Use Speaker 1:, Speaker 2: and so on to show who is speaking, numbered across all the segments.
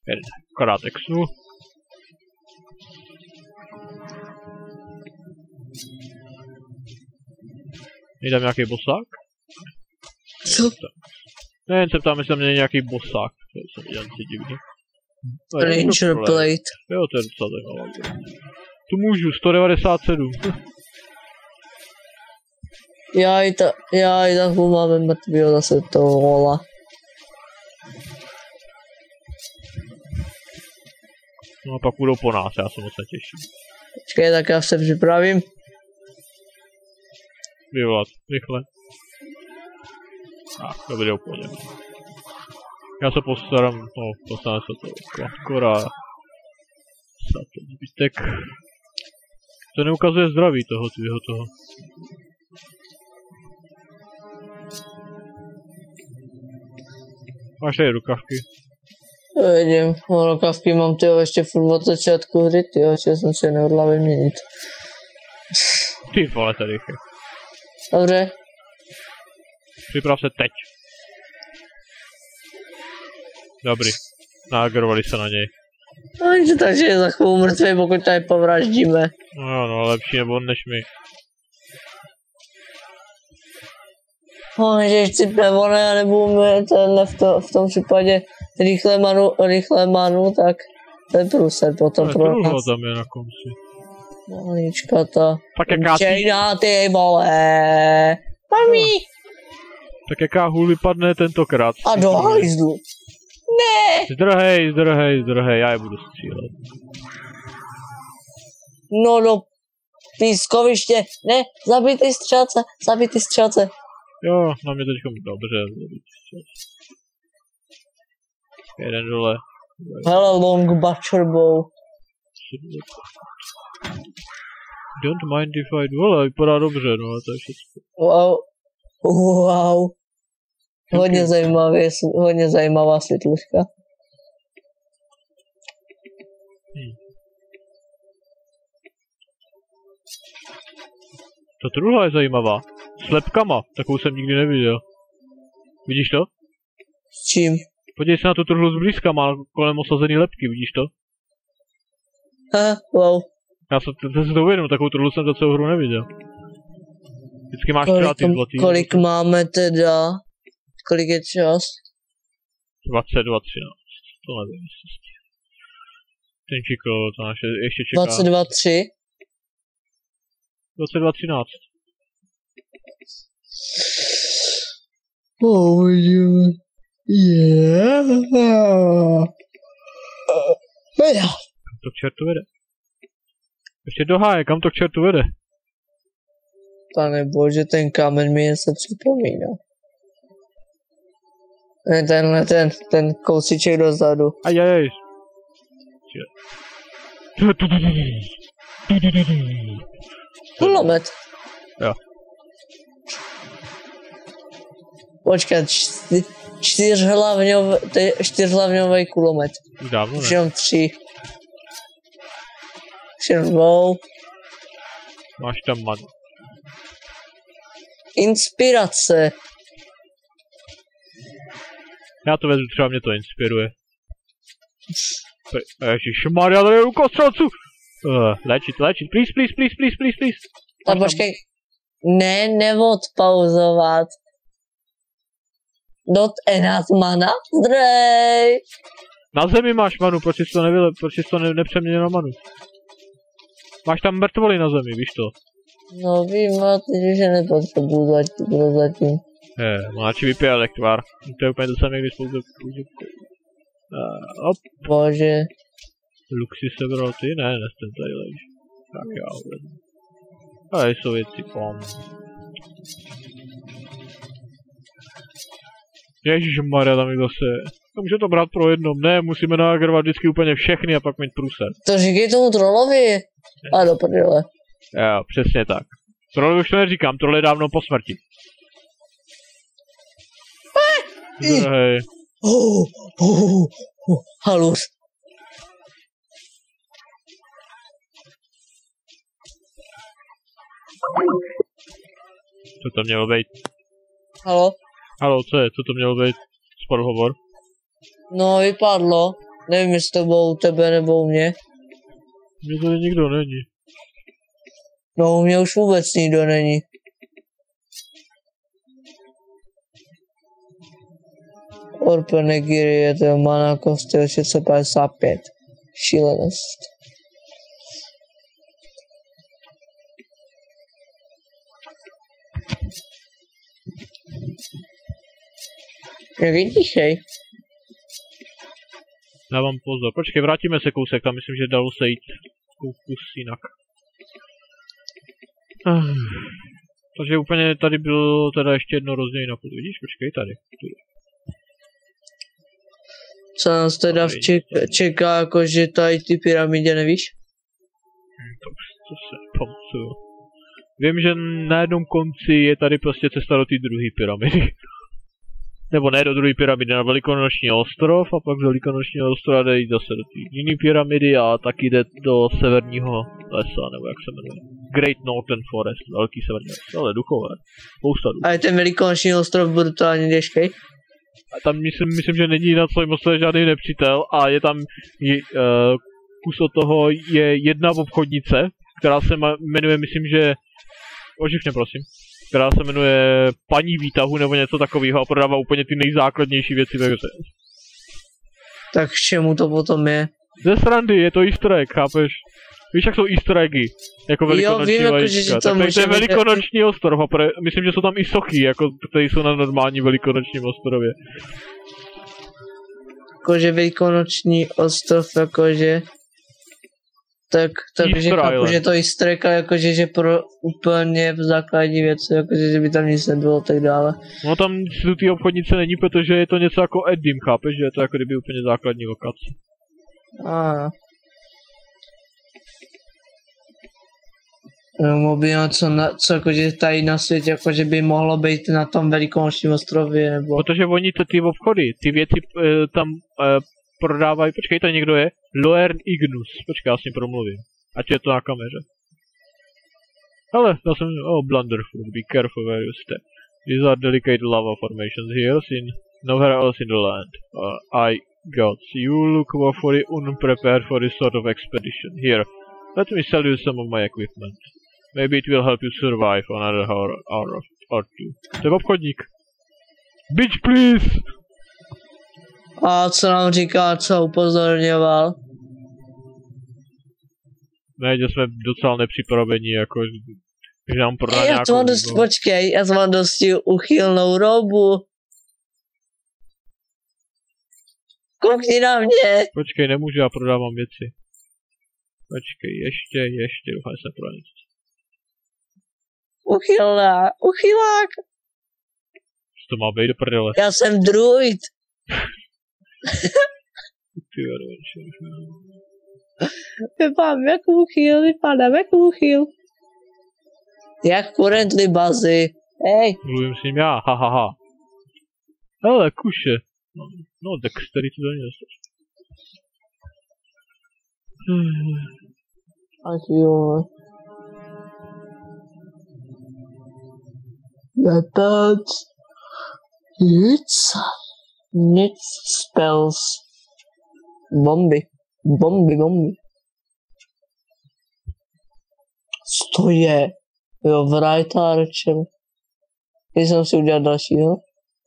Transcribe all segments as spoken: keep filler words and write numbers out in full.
Speaker 1: Jeden, akorát exnu. Je tam nějaký bosák?
Speaker 2: Co?
Speaker 1: Ne, jen se ptám, jestli tam je nějaký bosák. To jsem viděl, co divný.
Speaker 2: Ranger Blade.
Speaker 1: Jo, to je docela zajímavá. Tu můžu, sto devadesát sedm.
Speaker 2: Já i ta, já i tak máme mrtvýho zase toho hola.
Speaker 1: No a pak budou po nás, já se moc netěším.
Speaker 2: Počkej, tak já se připravím.
Speaker 1: Vyvolat, rychle. Tak, to bude úplně. Já se postarám, no, dostane se to akorát. Za ten zbytek. To neukazuje zdraví toho tvýho toho. Máš tady rukavky.
Speaker 2: Vidím, rukavky mám tyho ještě furt od začátku hry, tyjo, že jsem se nehodlal vyměnit.
Speaker 1: Ty vole, tady je.
Speaker 2: Dobře.
Speaker 1: Připrav se teď. Dobrý. Nagerovali se na něj.
Speaker 2: No, takže je za chvíli mrtvý, pokud tady povraždíme.
Speaker 1: No jo, no lepší nebo on než my.
Speaker 2: No, že chcipne ono, já nebudu mít tenhle v, to, v tom případě rychle manu, rychle manu, tak to je průser potom pro nás.
Speaker 1: tam je na konci.
Speaker 2: Malička ta.
Speaker 1: Tak jaká ty...
Speaker 2: Čejná ty vole. Mami.
Speaker 1: Tak jaká hůl vypadne tentokrát.
Speaker 2: A do hajzlu. Ne.
Speaker 1: Zdrhej, zdrhej, zdrhej, já je budu střílet.
Speaker 2: No do pískoviště. Ne, zabij ty střelce, zabij ty střelce.
Speaker 1: Jo, na mě teďkom dobře, zabij ty střelce. Jeden dole.
Speaker 2: Hele, long butcher bow.
Speaker 1: Don't mind if I do, ale vypadá dobře, no ale to je všechno.
Speaker 2: Wow. Wow. Hodně zajímavý, hodně zajímavá světluška.
Speaker 1: Hmm. Ta truhla je zajímavá. S lepkama, takovou jsem nikdy neviděl. Vidíš to?
Speaker 2: S čím?
Speaker 1: Podívej se na tu truhlu zblízka, má kolem osazený lepky, vidíš to?
Speaker 2: Aha, wow.
Speaker 1: Já jsem se to uvědomil, takovou truhlu jsem za celou hru neviděl. Vždycky máš třeba ty zlatý.
Speaker 2: Kolik máme teda? Kolik je čas?
Speaker 1: dvacet dva třináct. To nevím, jestli ten čikl, to naše ještě čeká.
Speaker 2: dvacet dva tři.
Speaker 1: dvacet dva třináct.
Speaker 2: Oh, you. Yeah.
Speaker 1: Kam to k čertu vede? Ještě do háje, kam to k čertu vede?
Speaker 2: Pane bože, ten kámen mi se připomíná. Ne, tenhle, ten, ten kousíček dozadu.
Speaker 1: Ajajaj.
Speaker 2: Kulomet.
Speaker 1: Jo.
Speaker 2: Počkat, čty, čtyřhlavňový, čtyřhlavňový kulomet.
Speaker 1: Už dávno ne.
Speaker 2: Už jenom tři. Už jenom dvou.
Speaker 1: Máš tam manu.
Speaker 2: Inspirace.
Speaker 1: Já to vezmu, třeba mě to inspiruje. Ježišmarja, tady je rukostřelců! Uh, léčit, léčit, please, please, please, please, please, please.
Speaker 2: Tak počkej. Ne, neodpauzovat. Dot enát mana? Zdrej.
Speaker 1: Na zemi máš manu, proč jsi to nevyle, proč jsi to ne, nepřeměnil na manu? Máš tam mrtvoly na zemi, víš to?
Speaker 2: No vím, ale teď že nepotřebuji zatím, zatím.
Speaker 1: Je, mláči vypělek tvar. To je úplně to samé, když pouze pouze... Uh, op.
Speaker 2: Bože.
Speaker 1: Luk si sebral ty? Ne, ne, ten tady leží. Tak já ho vezmu. Ale jsou věci, pom. Ježišmarja, tam je zase... Může to brát pro jednom, ne, musíme nagrovat vždycky úplně všechny a pak mít průser.
Speaker 2: To říkej tomu trollovi. A do prdele.
Speaker 1: Jo, přesně tak. Trollovi už to neříkám, troll je dávno po smrti. Hej.
Speaker 2: Oh, oh, oh, halus.
Speaker 1: Co to mělo být?
Speaker 2: Halo?
Speaker 1: Halo, co je? Co to mělo být? Spor hovor?
Speaker 2: No, vypadlo. Nevím, jestli to bylo u tebe nebo u mě.
Speaker 1: Mně tady nikdo není.
Speaker 2: No, u mě už vůbec nikdo není. Orpe Negiri je to mana kostel šest set padesát pět. Šílenost. Nevidíš, hej?
Speaker 1: Dávám pozor. Počkej, vrátíme se kousek, tam myslím, že dalo se jít kus jinak. Takže úplně tady bylo teda ještě jedno rozdělení na půl. Vidíš? Počkej, tady. Tudy.
Speaker 2: Co nás teda čeká, čeká jakože tady ty pyramidě, nevíš?
Speaker 1: Hmm, to, to se pamatuju. Vím, že na jednom konci je tady prostě cesta do té druhé pyramidy. Nebo ne do druhé pyramidy, na Velikonoční ostrov a pak z Velikonočního ostrova jde jít zase do té jiné pyramidy a taky jde do severního lesa, nebo jak se jmenuje. Great Northern Forest, velký severní les, ale duchové. Spousta duchů.
Speaker 2: A je ten Velikonoční ostrov brutálně těžký?
Speaker 1: A tam myslím, myslím, že není na celém ostrově žádný nepřítel a je tam je, uh, kus od toho je jedna obchodnice, která se jmenuje, myslím, že oživně prosím, která se jmenuje Paní výtahu nebo něco takového a prodává úplně ty nejzákladnější věci ve hře.
Speaker 2: Tak k čemu to potom je?
Speaker 1: Ze srandy, je to easter egg, chápeš? Víš, jak jsou easter eggy? Jako velikonoční
Speaker 2: jo,
Speaker 1: vajíčka. Tak to je velikonoční ostrov a pre... myslím, že jsou tam i sochy, jako které jsou na normální velikonočním ostrově.
Speaker 2: Jakože velikonoční ostrov, jakože... Tak, takže chápu, že to easter egg, jakože, že pro úplně v základní věci, jakože, že by tam nic nebylo, tak dále.
Speaker 1: No tam u té obchodnice není, protože je to něco jako Edim, chápeš, že je to jako kdyby úplně základní lokace.
Speaker 2: Aha. No, by něco, na, co jakože tady na světě, jakože by mohlo být na tom velikonočním ostrově, nebo...
Speaker 1: Protože oni ty, ty obchody, ty věci e, tam e, prodávají, počkej, tady někdo je? Loern Ignus, počkej, já s ním promluvím. Ať je to na kameře. Ale, já jsem, oh, Blunderfoot, be careful where you step. These are delicate lava formations here, seen nowhere else in the land. Uh, I gods, you look awfully unprepared for this sort of expedition. Here, let me sell you some of my equipment. Maybe it will help you survive another hour, hour or two. To je obchodník. Bitch, please!
Speaker 2: A co nám říká, co upozorňoval?
Speaker 1: Ne, že jsme docela nepřipravení, jako, že nám prodá
Speaker 2: Ej,
Speaker 1: nějakou...
Speaker 2: já to mám dost, počkej, já to mám dosti uchylnou robu. Koukni na mě.
Speaker 1: Počkej, nemůžu, já prodávám věci. Počkej, ještě, ještě, doufám, že se pro nic.
Speaker 2: Uchylná, uchylák.
Speaker 1: Co to má být do prdele?
Speaker 2: Já jsem druid. Vypadám jako uchyl, vypadám jako uchyl. Jak currently bazy. Hej.
Speaker 1: Mluvím s ním já, ha ha ha. Hele, kuše. No, no dexterity to není dostač.
Speaker 2: Ach jo. Weapons. Nic. Nic spells. Bomby. Bomby, bomby. Co to je? Jo, Bright Archer. Když jsem si udělal dalšího.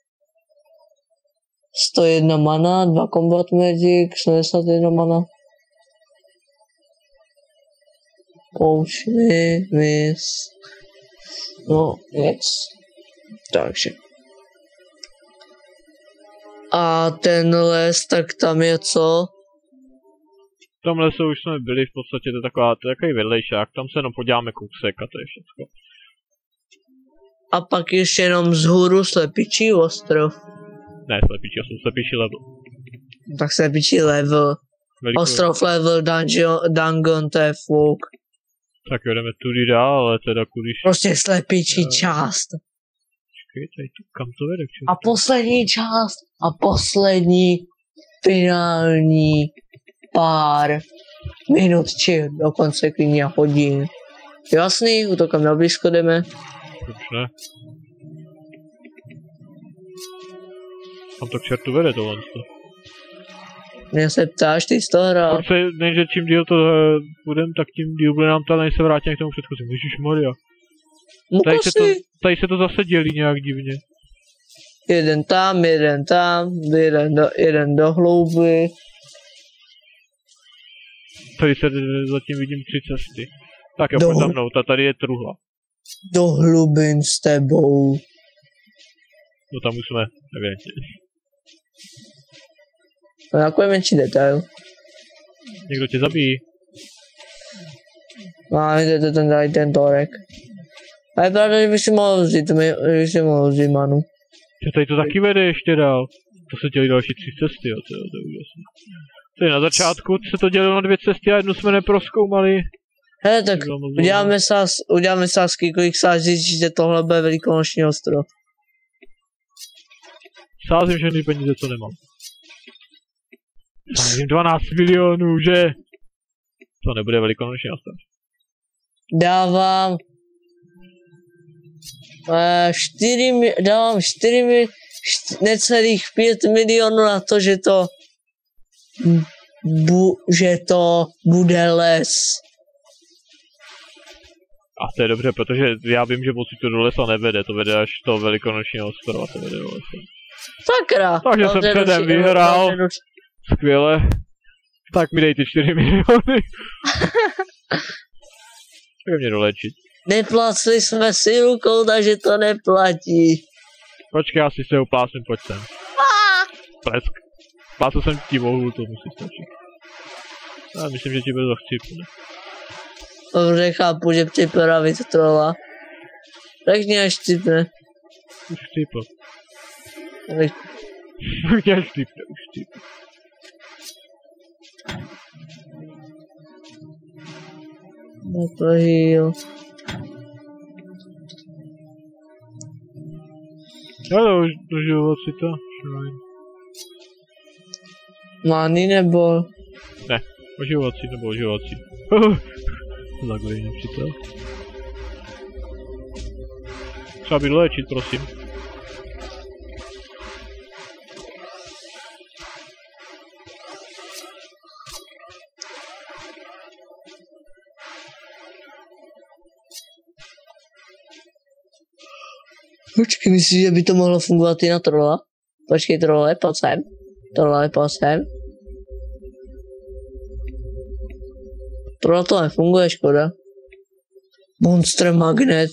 Speaker 2: sto jedna mana, dva Combat Magic, sedmdesát jedna mana. Poušny, mis. No, nic. Takže. A ten les, tak tam je co?
Speaker 1: V tom lese už jsme byli, v podstatě to je taková, to je takový vedlejšák, tam se jenom podíváme kousek a to je všechno.
Speaker 2: A pak ještě jenom vzhůru Slepičí ostrov.
Speaker 1: Ne, Slepičí, jsou Slepičí level.
Speaker 2: Tak Slepičí level. Veliko... Ostrov level, dungeon, dungeon, to je fuk.
Speaker 1: Tak jo, jdeme tudy dál, ale teda kudyž...
Speaker 2: Prostě Slepičí uh... část.
Speaker 1: Počkej, tady tu, kam to vede?
Speaker 2: A poslední část. A poslední finální pár minut, či dokonce klidně hodin. Jasný, útokem na blízko jdeme.
Speaker 1: Proč ne? Tam to k čertu vede tohle.
Speaker 2: Mě se ptáš, ty jsi to hrál.
Speaker 1: Protože než čím díl to uh, budem, tak tím díl bude nám to, než se vrátíme k tomu předchozímu. Ježišmarja. Tady se, to, tady se to zase dělí nějak divně.
Speaker 2: Jeden tam, jeden tam, jeden do, jeden do hlouby.
Speaker 1: Tady se zatím vidím tři cesty. Tak jo, pojď za mnou, ta tady je truhla.
Speaker 2: Do hlubin s tebou.
Speaker 1: No tam už jsme, evidentně.
Speaker 2: A takový menší detail.
Speaker 1: Někdo tě zabíjí.
Speaker 2: No, jde ten tady ten torek. A je pravda, že bych si mohl vzít, že bych si mohl vzít manu.
Speaker 1: Že tady to taky vede ještě dál. To se dělí další tři cesty, jo, to je, to je úžasné. Tady na začátku se to dělilo na dvě cesty a jednu jsme neprozkoumali.
Speaker 2: Hele, tak uděláme, sás, uděláme sázky, kolik sází, že tohle bude velikonoční ostrov.
Speaker 1: Sázím všechny peníze, co nemám. Sázím dvanáct milionů, že? To nebude velikonoční ostrov.
Speaker 2: Dávám... Uh, čtyři, dávám čtyři, št, necelých pět milionů na to, že to... Bu, že to bude les.
Speaker 1: A to je dobře, protože já vím, že moc to do lesa nevede, to vede až toho velikonočního ostrova, to vede do lesa.
Speaker 2: Sakra!
Speaker 1: Takže jsem předem vyhrál. Skvěle. Tak mi dej ty čtyři miliony. Tak mě dolečit.
Speaker 2: Neplácli jsme si rukou, takže to neplatí.
Speaker 1: Počkej, já si se uplásnu, pojď sem. Plesk. Plásl jsem ti vohlu, to musí stačit. Já myslím, že ti bude zachcípne.
Speaker 2: Dobře, chápu, že připravit trola. Řekni, až chcípne.
Speaker 1: Už chcípl.
Speaker 2: Řek...
Speaker 1: Řekni, až chcípne, už chcípl.
Speaker 2: No to hýl.
Speaker 1: Ale už doživovat si to.
Speaker 2: Many nebo?
Speaker 1: Ne, oživovací nebo oživovací. Zaglej nepřítel. Třeba by léčit, prosím.
Speaker 2: Počkej, myslíš, že by to mohlo fungovat i na trola? Počkej, trole, pojď sem. Trole, pojď sem. Trola to nefunguje, škoda. Monster magnet.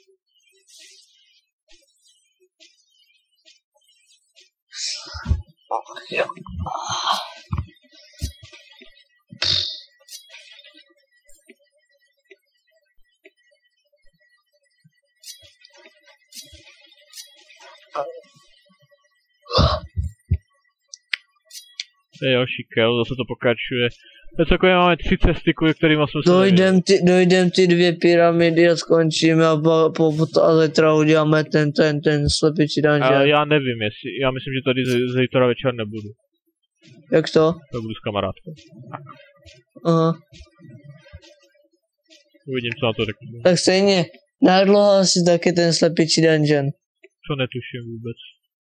Speaker 1: To je další kel, zase to pokračuje. To takové máme tři cesty, kvůli kterým jsme se
Speaker 2: dojdem ty, dojdem ty dvě pyramidy a skončíme a, po, po, a zítra uděláme ten, ten, ten slepičí dungeon.
Speaker 1: A já nevím, jestli, já myslím, že tady zítra večer nebudu.
Speaker 2: Jak to?
Speaker 1: To budu s kamarádkou.
Speaker 2: Aha.
Speaker 1: Uvidím, co na to řeknu.
Speaker 2: Tak stejně, nadlouho asi taky ten slepičí dungeon.
Speaker 1: To netuším vůbec.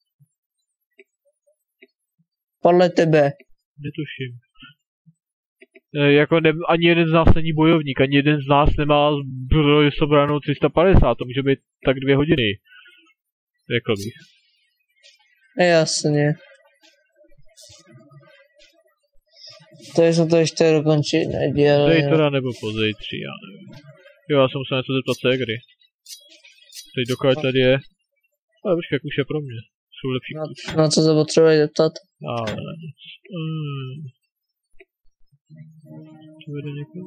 Speaker 2: Podle tebe.
Speaker 1: Netuším. E, jako ne, ani jeden z nás není bojovník, ani jeden z nás nemá zbroj sobranou tři sta padesát, to může být tak dvě hodiny. Řekl bych.
Speaker 2: Jasně. To je, to ještě dokončit nedělá.
Speaker 1: Zítra nebo pozítří, já nevím. Jo, já jsem musel něco zeptat té hry. Teď dokud tady je. Ale počkej, jak už je pro mě. Jsou lepší.
Speaker 2: Na, na co se potřebuje zeptat?
Speaker 1: Ale nic. Hmm. Co vede někdo?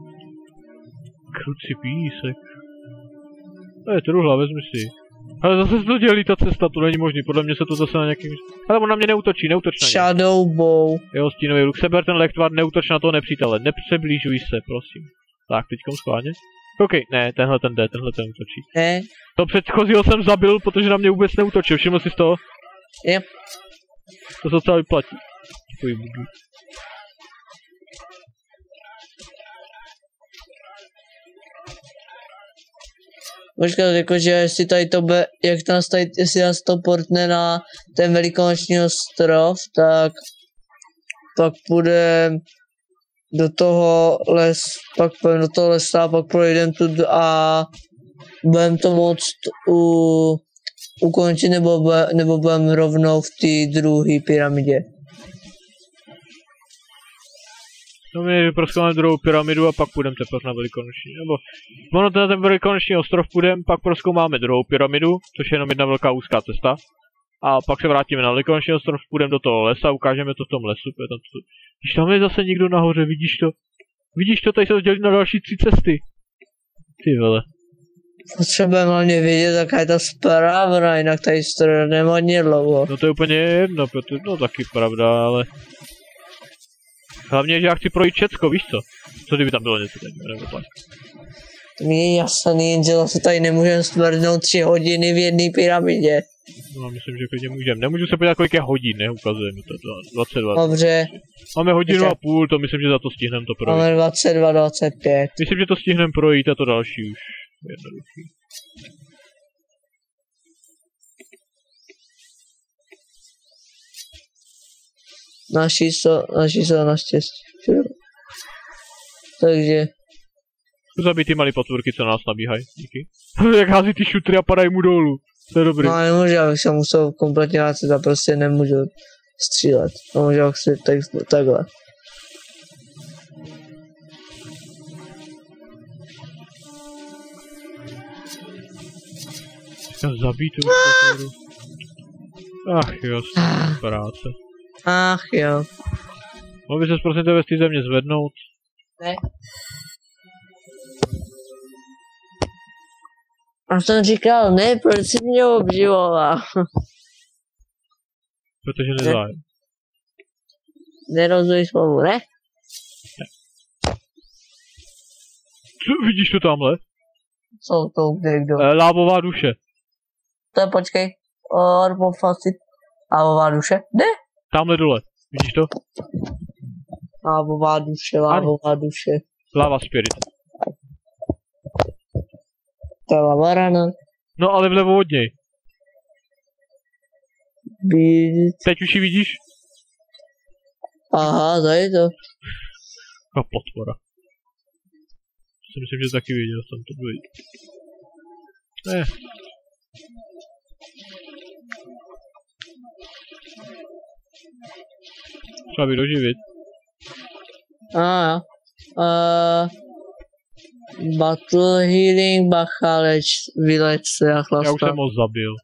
Speaker 1: Kruci písek. To je truhla, vezmi si. Ale zase se to dělí ta cesta, to není možný, podle mě se to zase na nějakým... Ale on na mě neútočí, neútoč na ně.
Speaker 2: Shadow bow.
Speaker 1: Jo, stínový luk, seber ten lektvar, neútoč na toho nepřítele, nepřeblížuj se, prosím. Tak, teďkom schválně. OK, ne, tenhle ten jde, tenhle ten útočí.
Speaker 2: Ne.
Speaker 1: To předchozího jsem zabil, protože na mě vůbec neútočil, všiml jsi z toho?
Speaker 2: Yep.
Speaker 1: To se docela vyplatí. Takový budu.
Speaker 2: Počkat, jakože jestli tady to bude, jak nás tady, jestli nás to portne na ten velikonoční ostrov, tak pak půjdem do toho les, pak půjdem do toho lesa, pak projdem tu a budem to moct u, ukončit, nebo, nebo budem rovnou v té druhé pyramidě.
Speaker 1: No my proskoumáme druhou pyramidu a pak půjdeme teprve na velikonoční, nebo ono na ten velikonoční ostrov půjdeme, pak proskoumáme druhou pyramidu, což je jenom jedna velká úzká cesta. A pak se vrátíme na velikonoční ostrov, půjdeme do toho lesa, ukážeme to v tom lesu, tam to... Když tam je zase někdo nahoře, vidíš to? Vidíš to, tady se rozdělí na další tři cesty. Ty vole.
Speaker 2: Potřebujeme hlavně vědět, jaká je ta správna, jinak tady strojeme hodně dlouho.
Speaker 1: No to je úplně jedno, protože, no taky pravda, ale... Hlavně, že já chci projít všecko, víš co? Co kdyby tam bylo něco tady, nebo tak.
Speaker 2: To mi je jasný, jenže zase tady nemůžeme stvrdnout tři hodiny v jedné pyramidě.
Speaker 1: No, myslím, že klidně můžeme. Nemůžu se podívat, kolik je hodin, ne? Ukazuje mi to. dvacet dva.
Speaker 2: Dobře.
Speaker 1: Máme hodinu a půl, to myslím, že za to stihneme to projít.
Speaker 2: Máme dvacet dva, dvacet pět.
Speaker 1: Myslím, že to stihneme projít a to další už. Jednoduchý.
Speaker 2: Naši jsou, naši jsou naštěstí. Takže.
Speaker 1: Zabij ty malý potvůrky, co nás nabíhají. Díky. Jak hází ty šutry a padají mu dolů. To je dobrý.
Speaker 2: No nemůžu, abych se musel kompletně hácet a prostě nemůžu střílet. Nemůžu, abych si tak, takhle.
Speaker 1: Zabij tu potvoru. Ach jo, práce.
Speaker 2: Ach jo.
Speaker 1: Mohl by ses prosím tebe z té země zvednout?
Speaker 2: Ne. A jsem říkal, ne, proč jsi mě obživoval?
Speaker 1: Protože nezájem.
Speaker 2: Nerozumíš slovu, ne?
Speaker 1: Ne. Co, vidíš to tamhle?
Speaker 2: Co to někdo?
Speaker 1: E, lávová duše.
Speaker 2: To je, počkej. Orbofasit. Lávová duše? Ne?
Speaker 1: Tamhle dole. Vidíš to?
Speaker 2: Lávová duše, lávová duše.
Speaker 1: Lava spirit.
Speaker 2: To je lava rana.
Speaker 1: No ale vlevo od něj.
Speaker 2: Být.
Speaker 1: Teď už ji vidíš?
Speaker 2: Aha, tady to.
Speaker 1: A potvora. Si myslím, že taky viděl jsem to být. Ne. Třeba by doživit.
Speaker 2: A uh, Battle healing, bacha, leč, vyleč se a chlasta.
Speaker 1: Já už jsem moc zabil.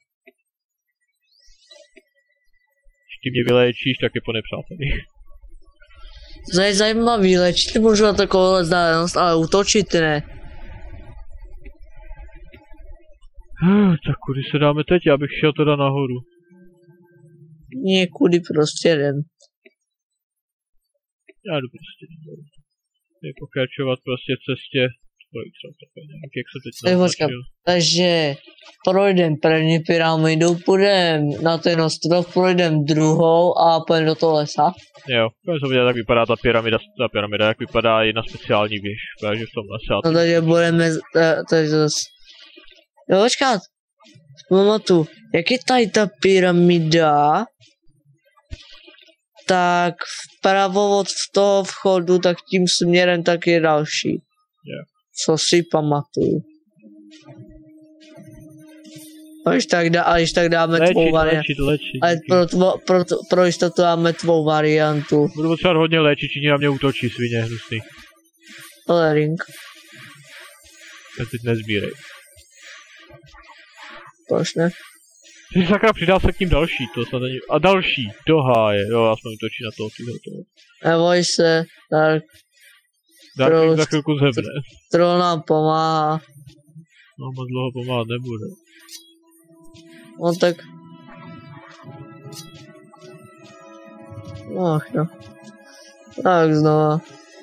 Speaker 1: Když ty mě vyléčíš, tak je po nepřátelí.
Speaker 2: To je zajímavý, léčit můžu na takovou vzdálenost, ale útočit ne.
Speaker 1: Tak kudy se dáme teď, já bych šel teda nahoru.
Speaker 2: Někudy prostě jdem.
Speaker 1: Já jdu prostě nahoru. Je pokračovat prostě v cestě. Kolik třeba takové nějak, jak se teď naznačil.
Speaker 2: Takže projdem první pyramidu, půjdem na ten ostrov, projdem druhou a půjdem do toho lesa.
Speaker 1: Jo, půjdem se vidět, jak vypadá ta pyramida, ta pyramida, jak vypadá jedna speciální věž, takže v tom lese.
Speaker 2: No takže budeme, takže zase. Jo, počkat. Pamatuju, jak je tady ta pyramida, tak vpravo od toho vchodu, tak tím směrem tak je další.
Speaker 1: Jo.
Speaker 2: Co si pamatuju. A když tak, dá, a když tak dáme
Speaker 1: léčit,
Speaker 2: tvou variantu.
Speaker 1: Léčit, léčit,
Speaker 2: ale pro, tvo, pro, pro jistotu dáme tvou variantu.
Speaker 1: Budu potřebovat hodně léčit, či na mě útočí svině hnusný.
Speaker 2: Lering.
Speaker 1: Ten teď nezbírej.
Speaker 2: Proč ne?
Speaker 1: Ty sakra, přidal se k tím další, to snad není... A další, do háje, jo, aspoň útočí na toho, tyhle toho.
Speaker 2: Neboj se, tak...
Speaker 1: Dark za chvilku zhebne.
Speaker 2: Troll nám pomáhá.
Speaker 1: No, moc dlouho pomáhat nebude.
Speaker 2: No tak... Ach no. Tak znova.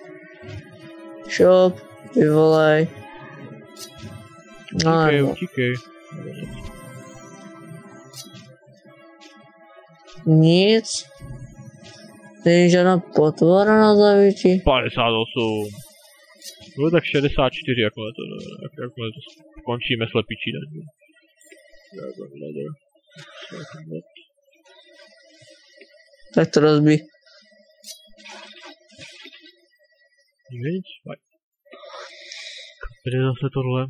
Speaker 2: Shop, vyvolej.
Speaker 1: Utíkej, no, utíkej.
Speaker 2: Nic. Není žádná potvora na zavěti.
Speaker 1: padesát osm. Bylo tak šedesát čtyři, jakmile to, jak, jakmile to končíme slepičí den.
Speaker 2: Tak to rozbí.
Speaker 1: Nic, fajn. Tady je zase tohle.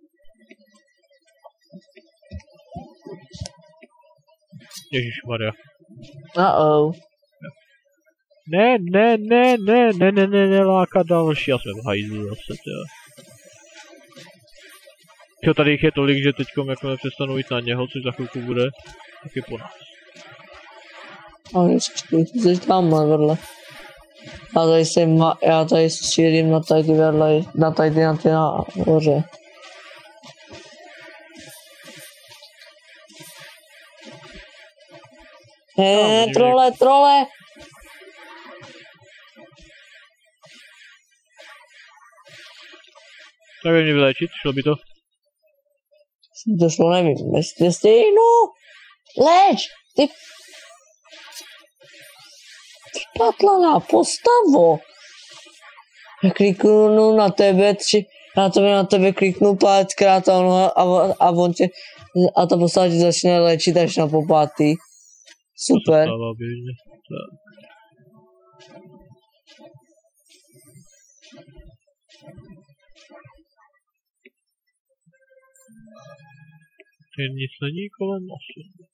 Speaker 1: Ježišmarja.
Speaker 2: Uh-oh.
Speaker 1: Ne, ne, ne, ne, ne, ne, ne, ne, láka další, já jsem v hajzlu zase, tyjo. Jo, tady jich je tolik, že teďkom jako nepřestanu jít na něho, což za chvilku bude, tak je po nás.
Speaker 2: A vždycky, ty jsi tamhle vedle. Já tady jsem, já tady střílím na tady vedle, na tady na ty nahoře. Heee, trole, trole!
Speaker 1: Tak mě vylečit, šlo by to?
Speaker 2: To šlo, nevím, jestli stejnu! Leč! Ty... Ty patlaná postavo! Já kliknu na tebe tři... Já tebe na tebe kliknu pátkrát a on, a, a on tě... A ta postava ti začne léčit až na popátý. Super.
Speaker 1: To stává běžně. Tak. Nic není kolem asi.